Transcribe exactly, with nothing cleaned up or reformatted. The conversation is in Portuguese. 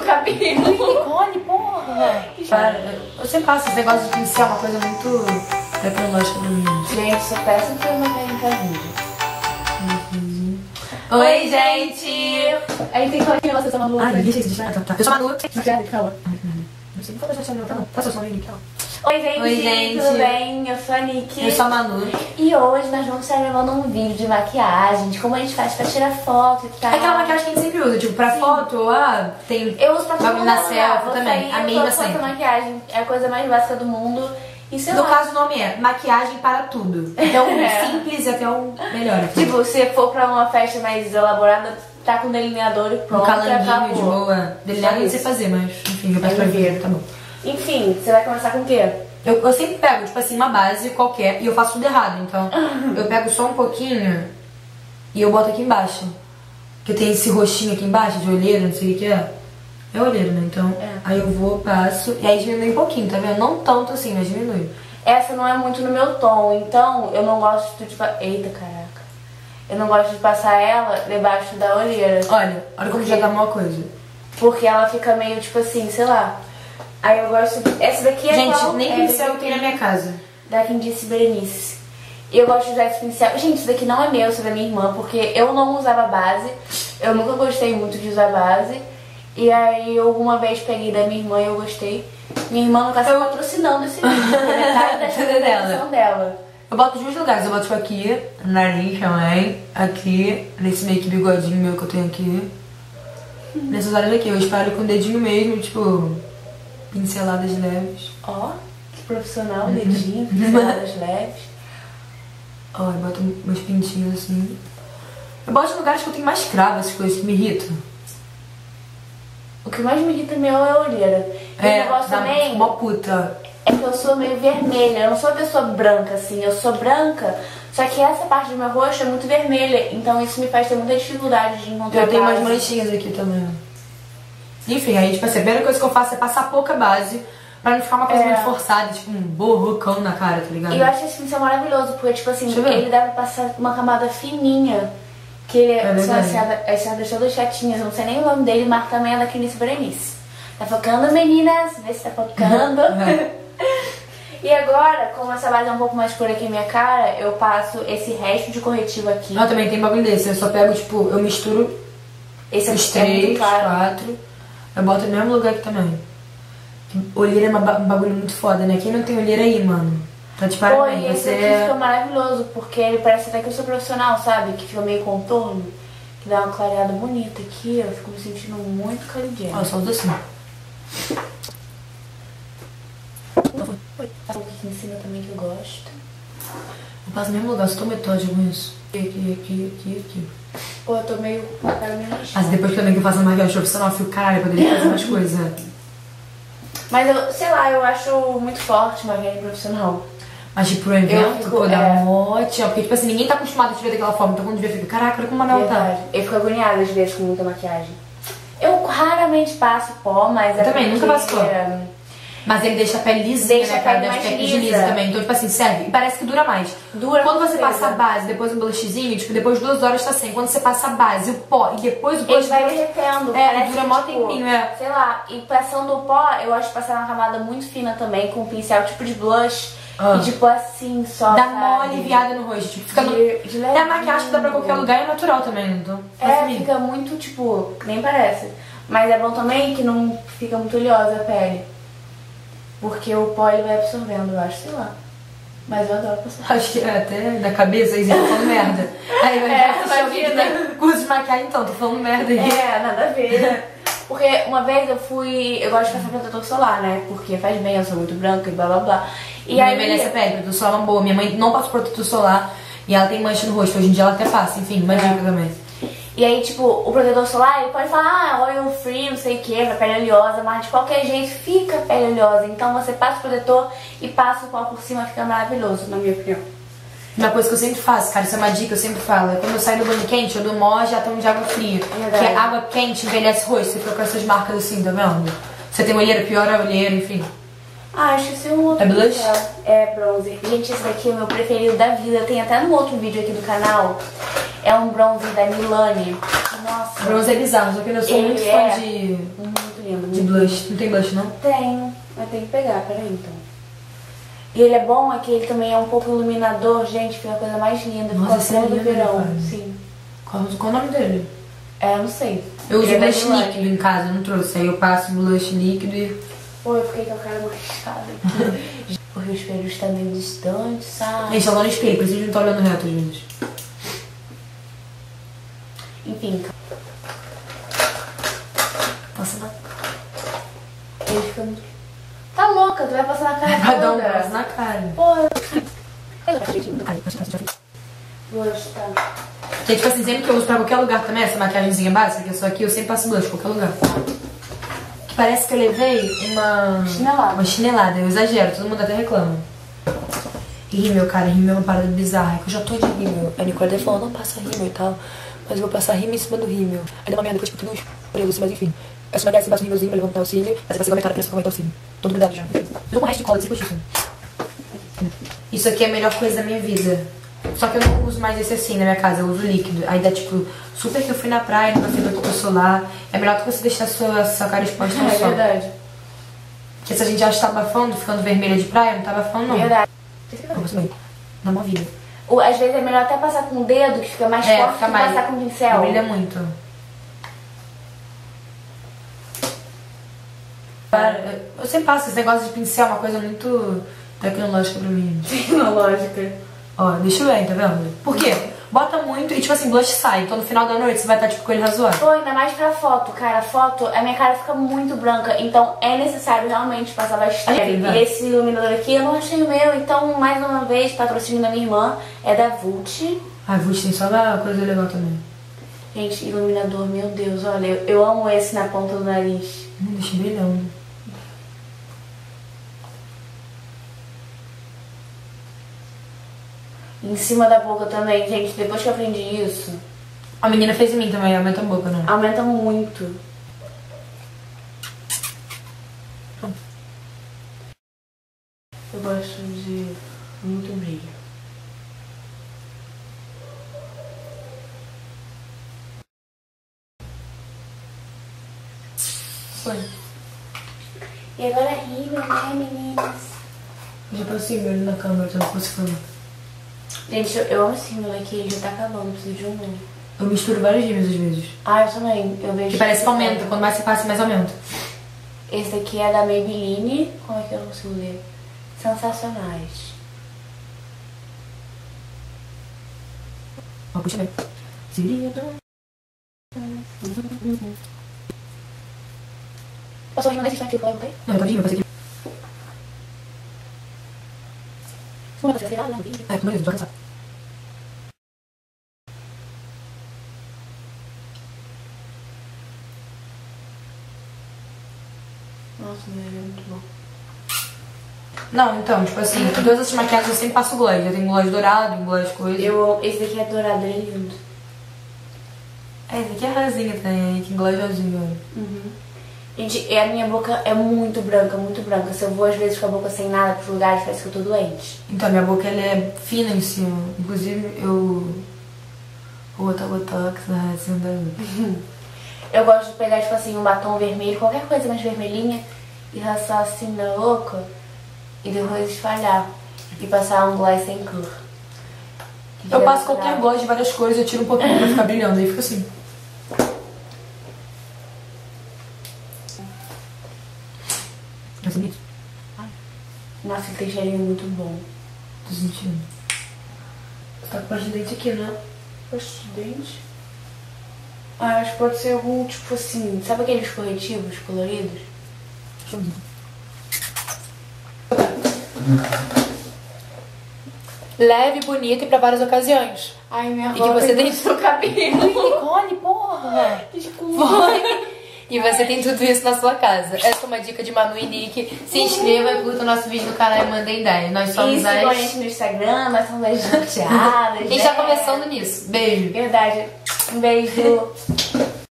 cabelo. Silicone, porra. Eu sempre faço esse negócio de pincel, uma coisa muito tecnológica pra mim. Gente, sou péssima pra maquiagem pra vídeo. Uhum. Oi, gente! Aí tem que falar que você é Manu. Ai, deixa isso de tá, tá. Eu sou Manu. Maquiagem, calma. Não sei nem como eu já não. Tá seu som aí, calma. Oi, gente, Oi, gente, tudo bem? Eu sou a Nick. Eu sou a Manu. E hoje nós vamos estar gravando um vídeo de maquiagem, de como a gente faz pra tirar foto e tal. Aquela maquiagem que a gente sempre usa, tipo, pra Sim. foto, ah, tem Eu uso pra todo bagulho mundo. na selfie também, a mesma Eu sempre. faço maquiagem, é a coisa mais básica do mundo. E sei No lá. caso, o nome é maquiagem para tudo. Então, É. simples até o melhor. Aqui. Tipo, se for pra uma festa mais elaborada, tá com delineador e pronto. Um calanguinho de acabou. boa. Delineado eu não sei fazer, mas enfim, eu peço pra ver, tá bom. Enfim, você vai começar com o quê? Eu, eu sempre pego, tipo assim, uma base qualquer e eu faço tudo errado. Então, eu pego só um pouquinho e eu boto aqui embaixo. Porque tem esse roxinho aqui embaixo de olheira, não sei o que é. É olheira, né? Então, É. aí eu vou, passo e aí diminui um pouquinho, tá vendo? Não tanto assim, mas diminui. Essa não é muito no meu tom, então eu não gosto de... Eita, caraca. Eu não gosto de passar ela debaixo da olheira. Olha, olha como já dá uma coisa. Porque ela fica meio, tipo assim, sei lá. Aí eu gosto... Essa daqui é Gente, qual? nem É pincel da eu tenho na minha casa. Da quem disse Berenice. E eu gosto de usar esse pincel. Gente, isso daqui não é meu, isso é da minha irmã, porque eu não usava base. Eu nunca gostei muito de usar base. E aí eu uma vez peguei da minha irmã e eu gostei. Minha irmã não tá se patrocinando esse vídeo. Metade da Tudo dela. patrocinação dela. Eu boto em dois lugares, eu boto tipo aqui, no nariz também, aqui, nesse meio que bigodinho meu que eu tenho aqui. Nessas áreas aqui, eu espalho com o dedinho mesmo, tipo, pinceladas leves. Ó, que profissional, dedinho, pinceladas leves. Ó, eu boto meus pintinhos assim. Eu boto em lugares que eu tenho mais cravo, essas coisas que me irritam. O que mais me irrita meu é a olheira. E o negócio dá também uma puta. é que eu sou meio vermelha. Eu não sou uma pessoa branca, assim. Eu sou branca, só que essa parte do meu rosto é muito vermelha. Então isso me faz ter muita dificuldade de encontrar Eu tenho umas base. manchinhas aqui também. Enfim, aí tipo assim, a primeira coisa que eu faço é passar pouca base pra não ficar uma coisa É. muito forçada, tipo um borrocão na cara, tá ligado? E eu acho esse pincel maravilhoso, porque tipo assim, Deixa eu ver. ele dá pra passar uma camada fininha. Que ele É são verdade. as cerdas- as cerdas todas chatinhas, eu não sei nem o nome dele, mas também é da Kennice Berenice. Tá focando, meninas? Vê se tá focando. É. E agora, como essa base é um pouco mais escura que a minha cara, eu passo esse resto de corretivo aqui. Eu também tem bagulho desse, eu só pego, tipo, eu misturo Esse os aqui é muito três, claro. quatro, eu boto no mesmo lugar aqui também. Olheira é uma ba- um bagulho muito foda, né? Quem não tem olheira aí, mano? Tá de Pô, parabéns, e esse você aqui é... fica maravilhoso, porque ele parece até que eu sou profissional, sabe? Que fica meio contorno, que dá uma clareada bonita aqui, eu fico me sentindo muito caridiana. Ó, só usa assim. Passa um aqui em cima também que eu gosto. Eu passo no mesmo lugar, só tô metódico com isso. Aqui, aqui, aqui, aqui, aqui. Pô, eu tô meio... Quero me Mas mexer. depois que também que eu faço a maquiagem profissional, eu fico, caralho, eu poderia fazer mais coisa. Mas eu, sei lá, eu acho muito forte maquiagem profissional. Mas tipo, pro evento, Eu fico- pô, dá é. mó tchau. Porque tipo assim, ninguém tá acostumado a te ver daquela forma. Então quando vê, fica, caraca, olha como a Manel tá. Verdade. Eu fico agoniada às vezes com muita maquiagem. Eu raramente passo pó, mas Eu é também, porque, nunca passo pó. é, Mas ele deixa a pele lisinha, Deixa né, a cara? pele Deixa a mais pele lisa lisa. também. Então, tipo assim, serve. E parece que dura mais. Dura Quando com você certeza. passa a base, depois um blushzinho, tipo, depois de duas horas tá sem. Quando você passa a base, o pó e depois o Ele blush... vai derretendo. É, parece dura que, mó tipo, tempinho, é. Sei lá, e passando o pó, eu gosto de passar uma camada muito fina também, com um pincel tipo de blush. Ah. E tipo assim, só, Dá sabe? mó aliviada no rosto. Tipo, fica no... De- de É a maquiagem que dá pra qualquer lugar e é natural também, então... É, assim, fica muito, tipo, nem parece. Mas é bom também que não fica muito oleosa a pele. Porque o pó ele vai absorvendo, eu acho, sei lá. Mas eu adoro passar. Acho que é até da cabeça aí, você tá falando merda. Aí vai É, assistir o vídeo, imagina. né? Curso de maquiagem, então, tô falando merda aí. É, nada a ver. Porque uma vez eu fui... Eu gosto de passar protetor solar, né? Porque faz bem, eu sou muito branca e blá blá blá. E Não aí... envelhece a pele, protetor solar é uma boa. Minha mãe não passa protetor solar e ela tem mancha no rosto. Hoje em dia ela até passa, enfim, uma É. dica também. E aí, tipo, o protetor solar, ele pode falar, ah, oil free, não sei o que, pra pele oleosa, mas de qualquer jeito fica a pele oleosa. Então você passa o protetor e passa o pó por cima, fica maravilhoso, na minha opinião. Uma coisa que eu sempre faço, cara, isso é uma dica que eu sempre falo, é quando eu saio do banho quente, eu dou mó jatão de água fria. Verdade. Que a água quente envelhece o rosto, você fica com essas marcas assim, tá vendo? Você tem olheira, piora a olheira, enfim. Ah, acho que esse é um outro É blush? pincel. É bronzer. Gente, esse daqui é o meu preferido da vida. Tem até no outro vídeo aqui do canal. É um bronzer da Milani. Nossa. Bronze é bizarro, só que eu sou Ele muito é fã de... muito lindo. De blush. Não tem blush, não? Tenho, mas tem que pegar, peraí então. E ele é bom, é que ele também é um pouco iluminador, gente, fica a coisa mais linda. Nossa, Ficou a cor do lindo, verão, cara. sim. Qual, qual o nome dele? É, eu não sei. Eu uso Ele é blush da líquido em casa, eu não trouxe. Aí eu passo blush líquido e... Pô, eu fiquei com a cara manchada aqui. Porque o espelho está meio distante, sabe? Gente, eu não no espelho, por isso a gente não tá olhando reto às vezes. Enfim. Passa na... Ele fica muito... Tá louca, tu vai passar na cara Vai dar um toda. braço na cara. Porra. Ai, Gostar. Que tipo assim, sempre que eu uso pra qualquer lugar também, essa maquiagemzinha básica, que é só aqui, eu sempre passo blush, qualquer lugar. Que parece que eu levei uma... Chinelada. Uma chinelada, eu exagero, todo mundo até reclama. E rímel, cara, rímel é uma parada bizarra, é que eu já tô de rímel. A Nicole até falou, não passa rímel e tal, mas eu vou passar rímel em cima do rímel. Aí dá uma merda, depois tipo tudo preso assim, mas enfim. É só olhar assim, passa o rímelzinho pra levantar o cílio, aí você passa igual a minha cara pra levantar o cílio. Todo grudado já. Eu com o resto de cola, assim, postiço. Isso aqui é a melhor coisa da minha vida. Só que eu não uso mais esse assim na minha casa, eu uso líquido. Aí dá tipo, super que eu fui na praia, não fui protetor solar. É melhor do que você deixar a sua, sua cara exposta no É sol. verdade. Porque se a gente já está abafando, ficando vermelha de praia, não tá abafando não. Verdade. Não, você vai. Dá uma vida. Ou, às vezes é melhor até passar com o dedo, que fica mais É, forte, fica que mais- passar com o pincel. Brilha muito. Cara, eu sempre passo esse negócio de pincel, é uma coisa muito tecnológica pra mim. Tecnológica. Ó, deixa eu ver, tá vendo? Por quê? Bota muito e tipo assim, blush sai. Então no final da noite você vai estar tipo com ele razoável. Pô, ainda mais pra foto, cara. Foto, a minha cara fica muito branca, então é necessário realmente passar bastante. Aí, vai. E esse iluminador aqui eu não achei o meu, então mais uma vez, patrocínio da minha irmã, é da Vult. Ah, vou tem só da coisa legal também. Gente, iluminador, meu Deus, olha, eu, eu amo esse na ponta do nariz. Hum, deixa brilhando. Em cima da boca também, gente, depois que eu aprendi isso, A menina fez em mim também, aumenta a boca, né? aumenta muito. Eu gosto de muito brilho. Foi. E agora rímel, né, meninas? Já passei o olho na câmera, então você falou. Gente, eu, eu amo esse rímel aqui, ele já tá acabando, preciso de um novo. Eu misturo vários rímels às vezes. Ah, eu também, eu vejo... Que parece que aumenta, quanto mais você passa, mais aumenta. Esse daqui é da Maybelline, como é que eu não consigo ler? Sensacionais. Ó, puxa bem. Seria tão... Passou o rímel nesse instante que eu coloquei? Não, eu tô de rímel, eu passei aqui. Não vai fazer nada, não, vídeo. É, com beleza, tô cansado. Nossa, meu, ele é muito bom. Não, então, tipo assim, todas essas maquiagens eu sempre passo gloss. Eu tenho gloss dourado, tenho gloss coisa. Eu, esse daqui é dourado, ele é lindo. É, esse aqui é rosinha também, que gloss rosinho, olha. Uhum. Gente, a minha boca é muito branca, muito branca. Se eu vou às vezes com a boca sem nada pros lugares, parece que eu tô doente. Então, minha boca ela é fina em cima. Inclusive, eu vou botar botox na cima da boca. Eu gosto de pegar, tipo assim, um batom vermelho, qualquer coisa mais vermelhinha, e raçar assim na boca, e depois espalhar. E passar um gloss sem cor. Eu passo qualquer gloss de várias cores, eu tiro um pouquinho pra ficar brilhando, aí fica assim. Tá bonito? Nossa, ele tem cheirinho muito bom. Tô sentindo. Você tá com pasta de dente aqui, né? Pasta de dente? Ah, acho que pode ser algum, tipo assim, sabe aqueles corretivos coloridos? Deixa eu ver. Leve, bonita e pra várias ocasiões. Ai, minha E que avó você tem tem- no seu cabelo. Nicole, porra! Desculpa. Foi! E você tem tudo isso na sua casa. Essa é uma dica de Manu e Nick. Se inscreva e curta o nosso vídeo no canal e mandem ideias. Nós somos E sigam a as... gente no Instagram, nós somos as janteadas. A gente tá começando nisso. Beijo! Verdade. Um beijo.